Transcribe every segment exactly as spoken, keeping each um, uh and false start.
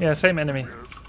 Yeah, same enemy.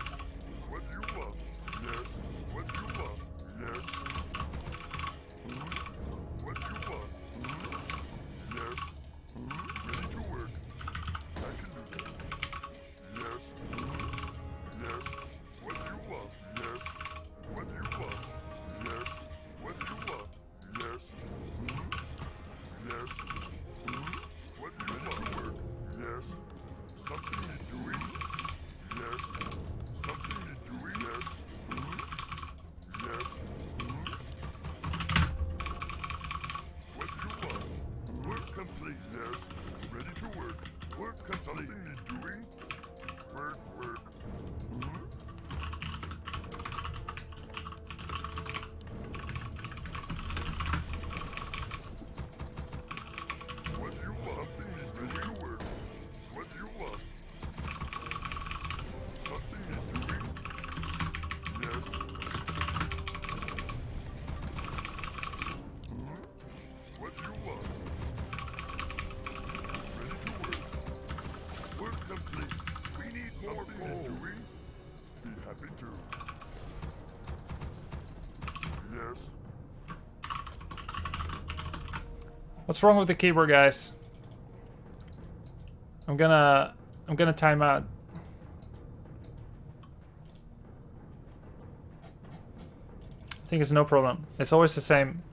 What's wrong with the keyboard, guys? I'm gonna... I'm gonna time out. I think it's no problem. It's always the same.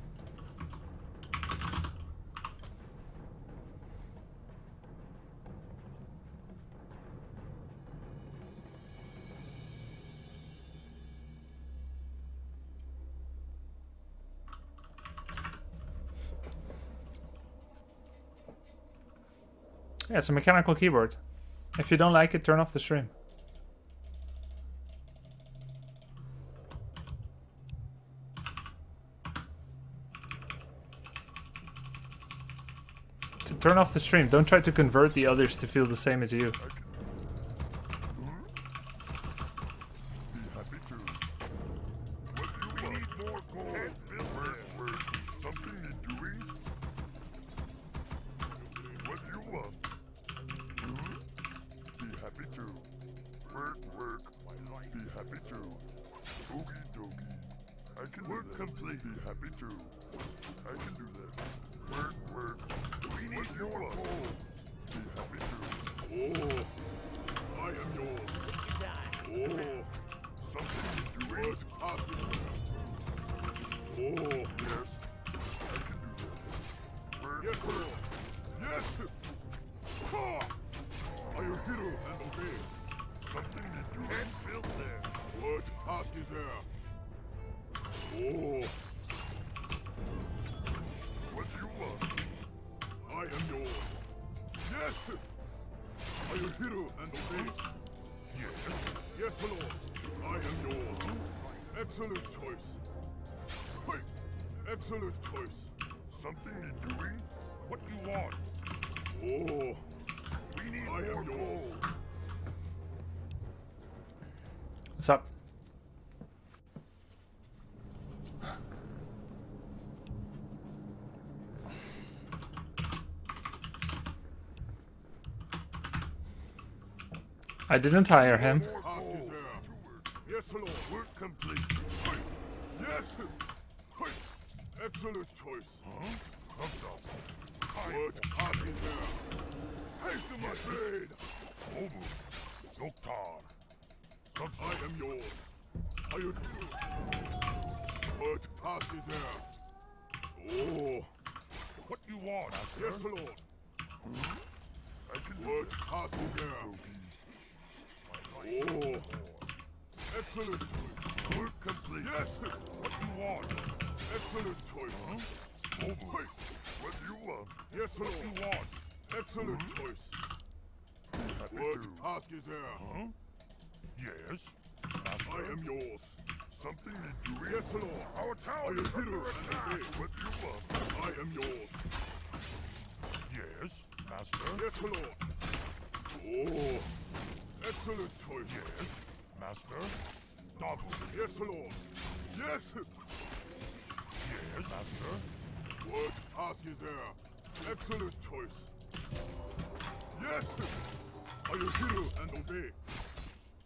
Yeah, it's a mechanical keyboard. If you don't like it, turn off the stream. To turn off the stream. Don't try to convert the others to feel the same as you. What's up? I didn't hire him. Yes, Lord. Work complete. Yes. Excellent choice. Huh? Thumbs up. What task is there? Haste to my trade. Over. Doktar. I am yours. Are you true? What task is there? Oh. What you want, Master? Yes, Lord. Hmm? I can what task is there? Oh. Excellent choice. Work complete. Yes. What you want? Excellent choice. Huh? Over. Wait. What do you want? Yes, Lord. What you want? Excellent hmm? choice. What to. task is there? Huh? Yes. Master. I am yours. Something to do. Yes, Lord. Our tower is under attack. What do you want? I am yours. Yes, Master. Yes, Lord. Oh. Excellent choice. Yes, Master. Double. Yes, Lord. Yes. Yes, Master. What task is there? Excellent choice. Yes. Are you here and obey?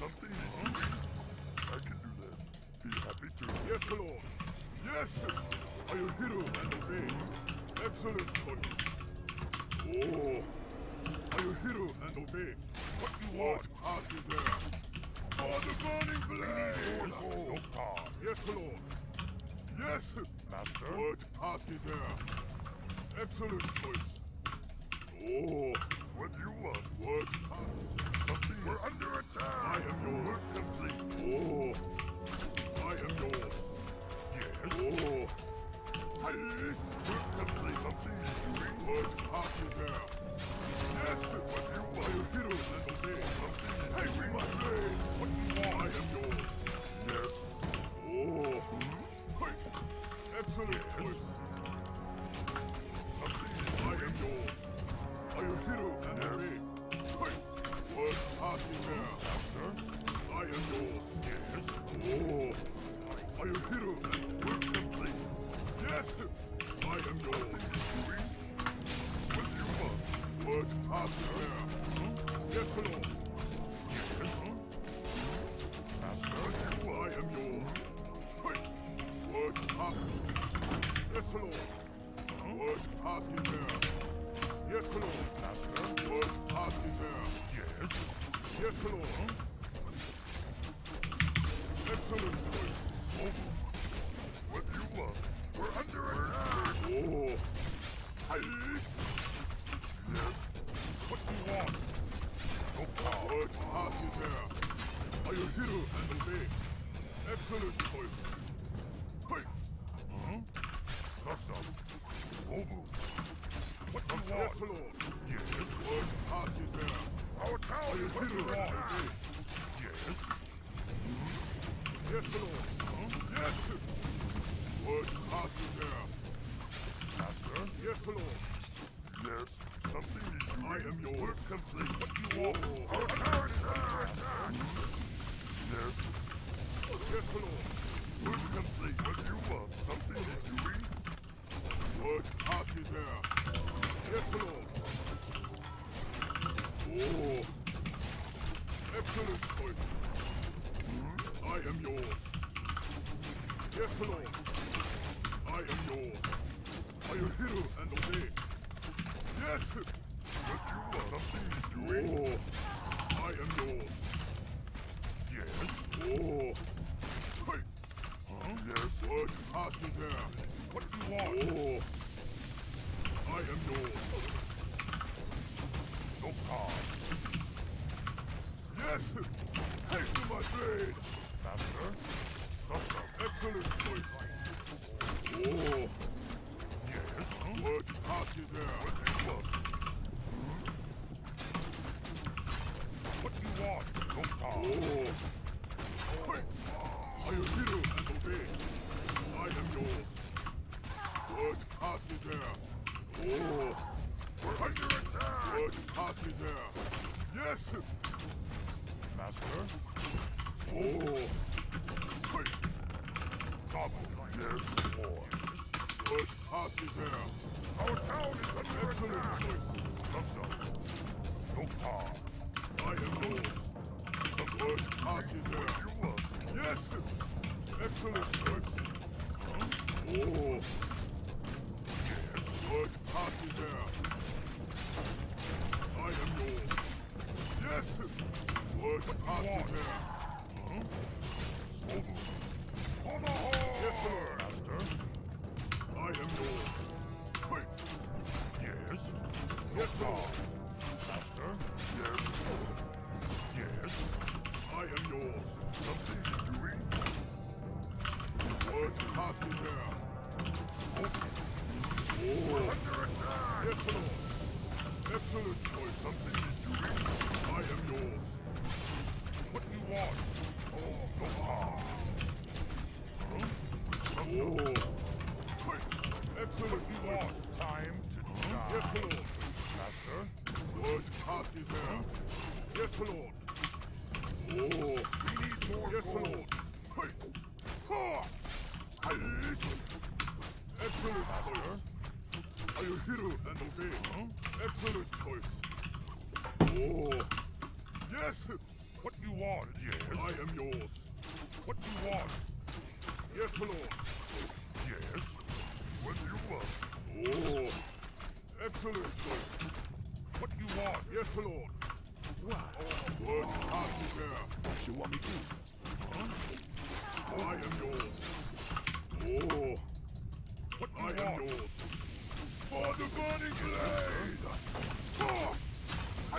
something new? I can do that. Be happy to. Yes, Lord. Yes! Are you hero and obey? Excellent choice. Oh! Are you hero and obey? What you want? Pass you there. For the burning blaze! No power. Yes, Lord. Yes! Master. What pass you there? Excellent choice. Oh! What do you want? What pass? Something. We're under attack! I am yours. Complete. Oh! I am yours. Yes. Oh. Yes. We're complete. Something is doing. What pass you there? Yes. What you want? You hero and obey. Something is hey, doing. My blade. What you want? I am yours. Yes. Oh. Hmm? Hey. Excellent yes. Choice. Something is I am yours. Are you hero and yes. Obey? Hey. What pass you there? Master. I am yours. Yes. Oh. Are you hero and work complete? Yes! I am yours. What do you want? What pass there? Huh? Yes, Lord. Yes. Huh? Master, what do you want? I am yours. Hey. What pass? Yes, Lord. Huh? What pass there? Yes, Lord. Master, what pass there? Yes. Yes, Lord. Huh? Excellent choice. What do you want? We're under attack! Oh! Yes! Yes? What do you want? No power! What pass is there? Are you hero and obey? Excellent choice! Hey! Huh? That's up! Obu! What do you want? Yes, Lord! Yes? What pass is there? Our tower is under attack! Yes? Yes, Lord! Huh? Yes! What pass you there? Master? Yes, Lord. Yes, something is doing. I am yours. Work complete. What do you want? Oh, our tower is under attack! Yes. Yes, Lord. Work complete. What do you want? Something is doing. What pass you there? Yes, Lord. Oh. Excellent choice. I am yours. Yes, Lord. I am yours. Are you hero and obey? Yes! What you want? Something is doing. Oh. I am yours. Yes. Oh. Hey. Huh? Yes. What pass me there? What do you want? Oh. I am yours. No power. Yes! Haste to my blade! Master? Excellent choice. Oh. Yes. Huh? What pass you there? What do you want? Hmm? What do you want? No power. Oh. Hey. Are you hero and obey? I am yours. What pass you there? Oh. We're under attack. What pass you there? Yes. Master. Oh. Hey. Double. Yes, more. What pass is there? Our town is under attack! Thumbs up. No power. I am yours. What pass is there? You want? Yes! Excellent choice. Huh? Oh. Yes. What pass is there? I am yours. Yes! What pass is there? Huh? Small. On the horse! Yes, sir. Master. I am yours. Wait. Yes. Yes, sir. Master. Yes. Yes. I am yours. Something is doing. What pass is there? Oh. Oh. Under attack! Yes, sir. Excellent choice. Something is doing. I am yours. What do you want? Oh, no power. Oh. Quick! Excellent you want. Time to die. Yes, Lord. Master. What task is there? Yes, Lord. Oh. We need more yes, gold. Lord. Quick! Ha! Excellent, Master. Are you hero and obey? Huh? Excellent choice. Oh. Yes! What you want? Yes. I am yours. What you want? Yes, Lord. Yes. What do you want? Oh, excellent choice. What you want? Yes, Lord. What? Oh, word passes there. What you want me to do? Huh? I am yours. Oh, what I want? Am yours. For the burning blade. Oh, I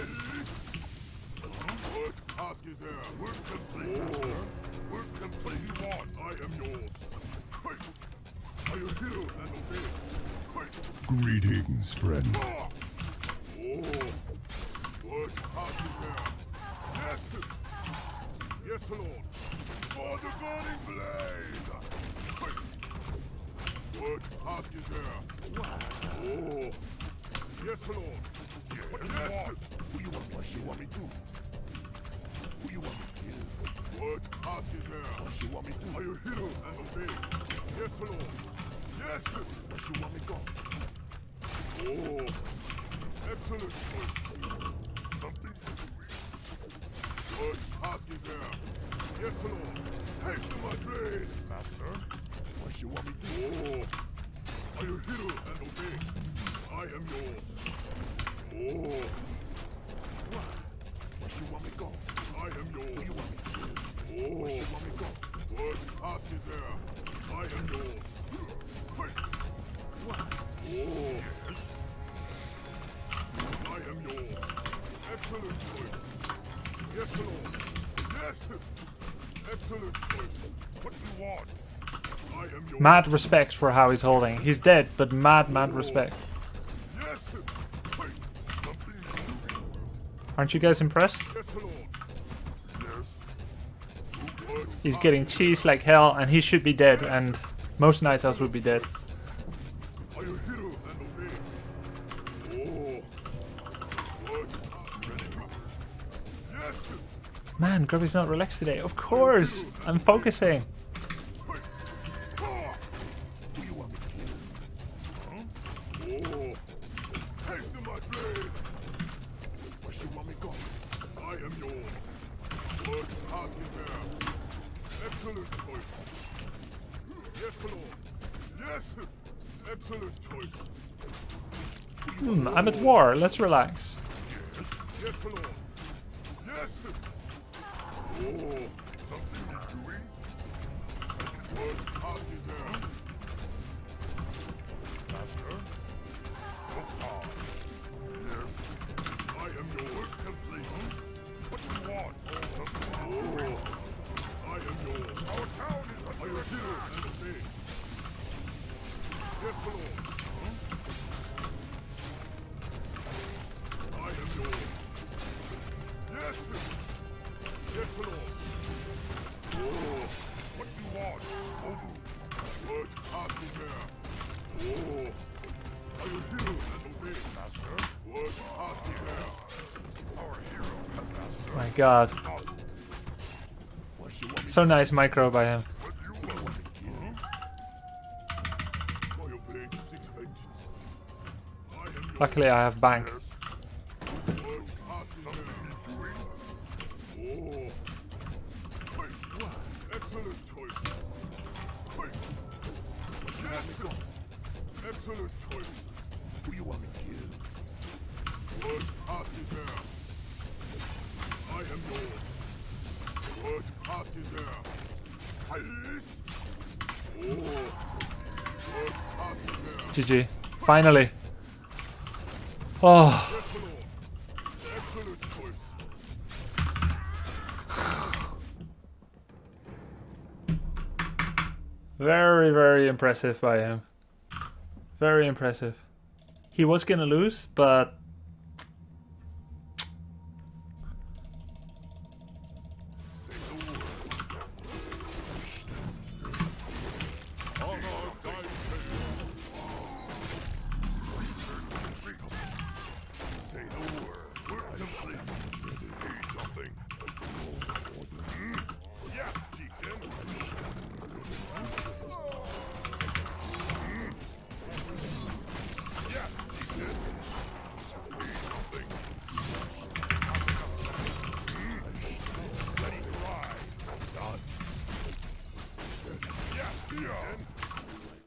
Work task is there. Work complete. Oh. Work complete. You want? I am yours. Quick. I am here and obey. Quick. Greetings, friend. Oh. Oh. Work task is there. Yes. Yes, Lord. For the burning blade. Quick. Work task is there. Oh. Yes, Lord. Yes. What do you want? Who you want? What you want me to do? Who you want me to kill? What task is there? What you want me to do? Are you hero and obey? Yes, Lord. Yes. What you want me to go? Oh, excellent choice. Something to do. What task is there? Yes, Lord. Haste to my blade. Master. What you want me to do? Oh, are you hero and obey? I am yours. Oh. What? What you want me to go? I am yours. Who you want me to do? Oh. What you want me to go? What task is there? I am yours. Quick. What? Oh. Yes. I am yours. Excellent choice. Yes, Lord. Yes. Excellent choice. What do you want? I am yours. Mad respect for how he's holding. He's dead, but mad, mad respect. Yes. Quick. Something. Aren't you guys impressed? Yes, Lord. Yes. What? He's getting cheesed like hell, and he should be dead, and most Night Elves would be dead. Are you hero and obey? Oh. What? Ready? Yes. Man, Grubby's not relaxed today. Of course! I'm focusing. Quick. Ah. Who you want me to kill? Huh? Oh. Haste to my blade. Where you want me go? I am yours. What task is there? Excellent choice. Yes, Lord. Yes. Excellent choice. Hmm, I'm at war. Let's relax. Yes. Yes, Lord. Yes. Oh, something you're doing? What task is there? Master? Look hard. Yes. I am yours. Complete. What do you want? Oh, I am yours. Our town is under your hero and obey. Yes, Lord. Huh? I am yours. Yes. Yes, Lord. Oh, what do you want? Oh, what task is there? Oh, are you hero and obey, Master? What task is there? Our hero and Master. My god. What you want me So nice micro by him. What do you want me to kill? For your blade six vengeance. I am yours. Luckily I have bank. Yes. What task is there? Oh. Quick. Excellent choice. Quick. Yes. Excellent choice. Who you want me to kill? What task is there? I am yours. What task is there? Please. Oh. What task is there? G G. Finally. Oh, Yes, Lord. Excellent choice. very, very impressive by him. Very impressive. He was gonna lose, but